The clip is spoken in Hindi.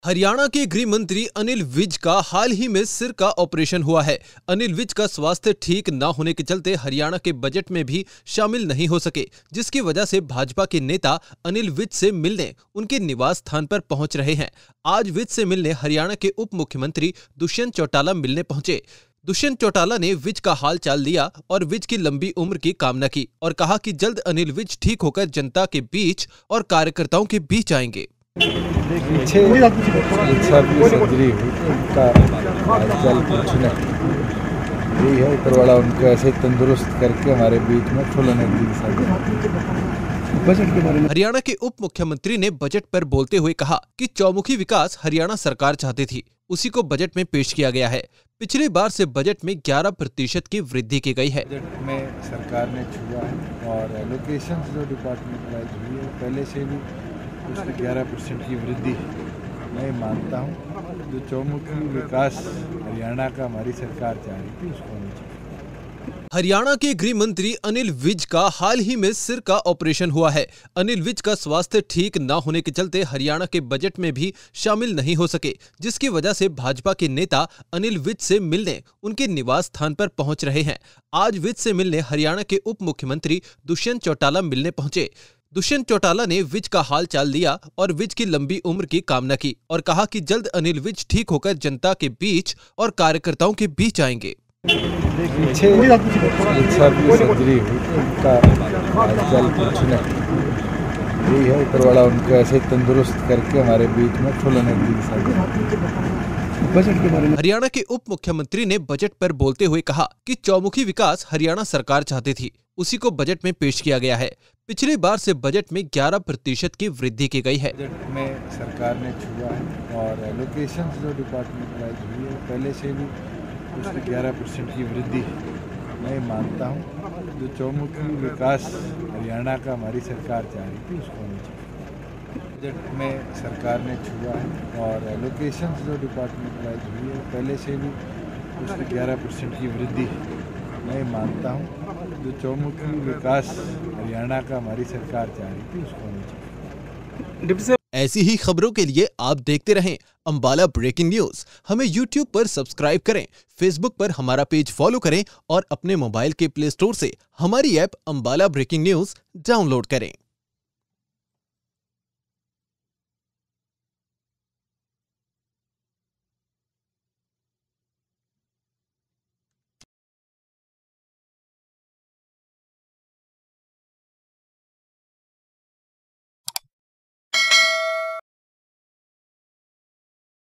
हरियाणा के गृह मंत्री अनिल विज का हाल ही में सिर का ऑपरेशन हुआ है। अनिल विज का स्वास्थ्य ठीक न होने के चलते हरियाणा के बजट में भी शामिल नहीं हो सके, जिसकी वजह से भाजपा के नेता अनिल विज से मिलने उनके निवास स्थान पर पहुंच रहे हैं। आज विज से मिलने हरियाणा के उप मुख्यमंत्री दुष्यंत चौटाला मिलने पहुंचे। दुष्यंत चौटाला ने विज का हाल चाल लिया और विज की लंबी उम्र की कामना की और कहा कि जल्द अनिल विज ठीक होकर जनता के बीच और कार्यकर्ताओं के बीच आएंगे। पीछे सर्जरी हुई उनका हालचाल पूछने यही है। ऊपर वाला उनको ऐसे तंदुरुस्त करके हमारे बीच में बजट के बारे में हरियाणा के उप मुख्यमंत्री ने बजट पर बोलते हुए कहा कि चौमुखी विकास हरियाणा सरकार चाहती थी, उसी को बजट में पेश किया गया है। पिछली बार से बजट में 11% की वृद्धि की गई है। बजट में सरकार ने छुआ है और एलोकेशन जो डिपार्टमेंट वाइज हुई है पहले से भी उसमें 11% की वृद्धि मैं मानता हूँ। जो चौमुखी विकास हरियाणा का हमारी सरकार चाह रही थी उसको होना चाहिए। हरियाणा के गृह मंत्री अनिल विज का हाल ही में सिर का ऑपरेशन हुआ है। अनिल विज का स्वास्थ्य ठीक न होने के चलते हरियाणा के बजट में भी शामिल नहीं हो सके, जिसकी वजह से भाजपा के नेता अनिल विज से मिलने उनके निवास स्थान पर पहुंच रहे हैं। आज विज से मिलने हरियाणा के उप मुख्यमंत्री दुष्यंत चौटाला मिलने पहुंचे। दुष्यंत चौटाला ने विज का हाल चाल लिया और विज की लंबी उम्र की कामना की और कहा कि जल्द अनिल विज ठीक होकर जनता के बीच और कार्यकर्ताओं के बीच आएंगे। पीछे सर्जरी हुई उनका हालचाल पूछने यही है। ऊपर वाला उनको ऐसे तंदुरुस्त करके हमारे बीच में बजट के बारे में हरियाणा के उप मुख्यमंत्री ने बजट पर बोलते हुए कहा कि चौमुखी विकास हरियाणा सरकार चाहती थी, उसी को बजट में पेश किया गया है। पिछली बार से बजट में 11% की वृद्धि की गई है। बजट में सरकार ने छुआ है और एलोकेशन जो डिपार्टमेंट वाइज हुई है पहले से भी उसमें 11% की वृद्धि मैं मानता हूँ। जो चौमुखी विकास हरियाणा का हमारी सरकार चाह रही थी उसको होना चाहिए। बजट में सरकार ने छुआ है और एलोकेशन जो डिपार्टमेंट वाइज हुई है पहले से भी उसमें 11% की वृद्धि मैं मानता हूँ। जो चौमुखी विकास हरियाणा का हमारी सरकार चाह रही थी उसको होना चाहिए। ऐसी ही खबरों के लिए आप देखते रहें अंबाला ब्रेकिंग न्यूज। हमें YouTube पर सब्सक्राइब करें, Facebook पर हमारा पेज फॉलो करें और अपने मोबाइल के प्ले स्टोर से हमारी app Ambala breaking news download करें।